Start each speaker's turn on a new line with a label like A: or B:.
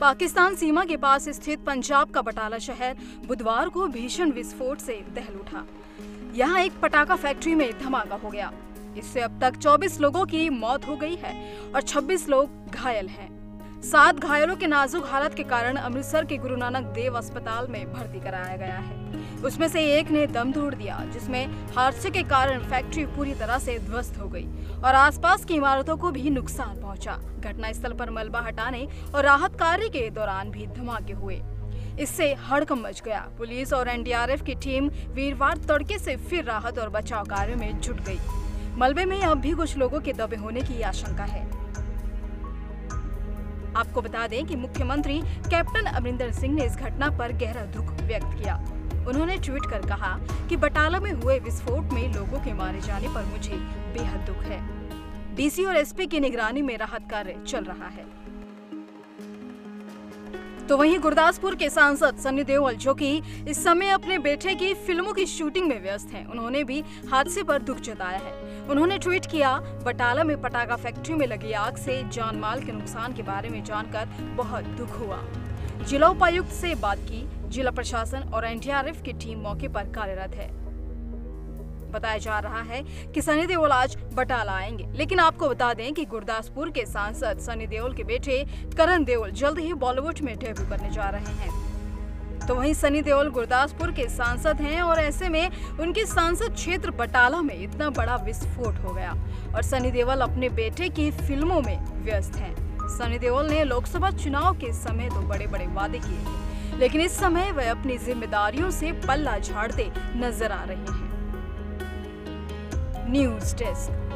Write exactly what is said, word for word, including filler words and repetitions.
A: पाकिस्तान सीमा के पास स्थित पंजाब का बटाला शहर बुधवार को भीषण विस्फोट से दहल उठा। यहाँ एक पटाखा फैक्ट्री में धमाका हो गया। इससे अब तक चौबीस लोगों की मौत हो गई है और छब्बीस लोग घायल हैं। सात घायलों के नाजुक हालत के कारण अमृतसर के गुरु नानक देव अस्पताल में भर्ती कराया गया है। उसमें से एक ने दम तोड़ दिया, जिसमें हादसे के कारण फैक्ट्री पूरी तरह से ध्वस्त हो गई और आसपास की इमारतों को भी नुकसान पहुंचा। घटनास्थल पर मलबा हटाने और राहत कार्य के दौरान भी धमाके हुए। इससे हड़कंप मच गया। पुलिस और एन डी आर एफ की टीम वीरवार तड़के से फिर राहत और बचाव कार्य में जुट गई। मलबे में अब भी कुछ लोगों के दबे होने की आशंका है। आपको बता दें कि मुख्यमंत्री कैप्टन अमरिंदर सिंह ने इस घटना पर गहरा दुख व्यक्त किया। उन्होंने ट्वीट कर कहा कि बटाला में हुए विस्फोट में लोगों के मारे जाने पर मुझे बेहद दुख है। डी सी और एस पी की निगरानी में राहत कार्य चल रहा है। तो वहीं गुरदासपुर के सांसद सनी देओल, जो कि इस समय अपने बेटे की फिल्मों की शूटिंग में व्यस्त हैं, उन्होंने भी हादसे पर दुख जताया है। उन्होंने ट्वीट किया, बटाला में पटाखा फैक्ट्री में लगी आग से जान माल के नुकसान के बारे में जानकर बहुत दुख हुआ। जिला उपायुक्त से बात की। जिला प्रशासन और एन डी आर एफ की टीम मौके पर कार्यरत है। बताया जा रहा है कि सनी देओल आज बटाला आएंगे, लेकिन आपको बता दें कि गुरदासपुर के सांसद सनी देओल के बेटे करण देओल जल्द ही बॉलीवुड में डेब्यू करने जा रहे हैं। तो वहीं सनी देओल गुरदासपुर के सांसद हैं और ऐसे में उनके सांसद क्षेत्र बटाला में इतना बड़ा विस्फोट हो गया और सनी देओल अपने बेटे की फिल्मों में व्यस्त हैं। सनी देओल ने लोकसभा चुनाव के समय तो बड़े बड़े वादे किए, लेकिन इस समय वह अपनी जिम्मेदारियों से पल्ला झाड़ते नजर आ रहे हैं। News desk.